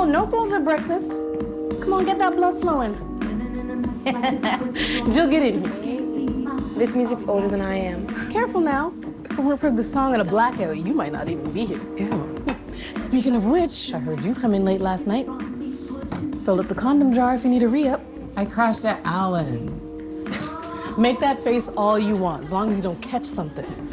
Oh, no phones at breakfast. Come on, get that blood flowing. Jill, get in here. This music's older than I am. Careful now. If it weren't for the song and a blackout, you might not even be here. Ew. Speaking of which, I heard you come in late last night. Filled up the condom jar if you need a re-up. I crashed at Allen's. Make that face all you want, as long as you don't catch something.